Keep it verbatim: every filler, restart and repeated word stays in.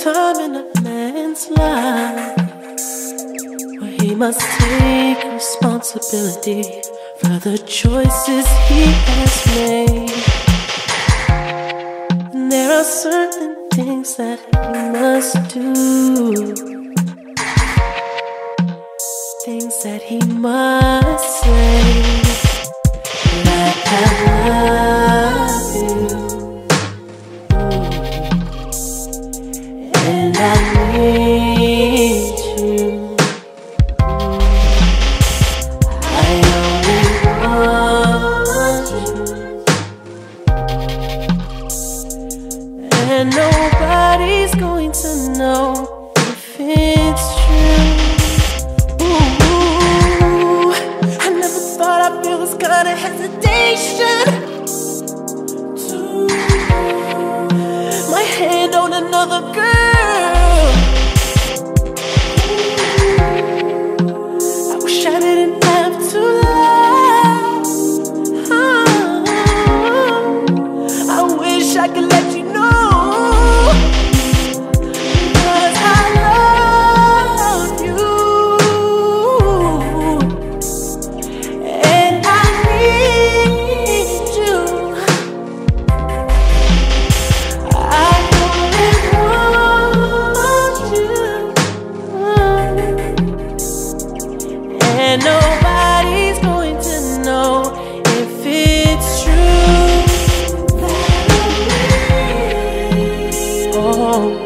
time in a man's life where he must take responsibility for the choices he has made. And there are certain things that he must do, things that he must say, like I love you, and I need you. I only want you, and nobody's going to know if it's true. Ooh, I never thought I'd feel this kind of hesitation to my hand on another girl. I wish I didn't have to lie. I wish I could let you know, 'cause I love you and I need you. I only want you, and nobody's going to know if it's true. Oh.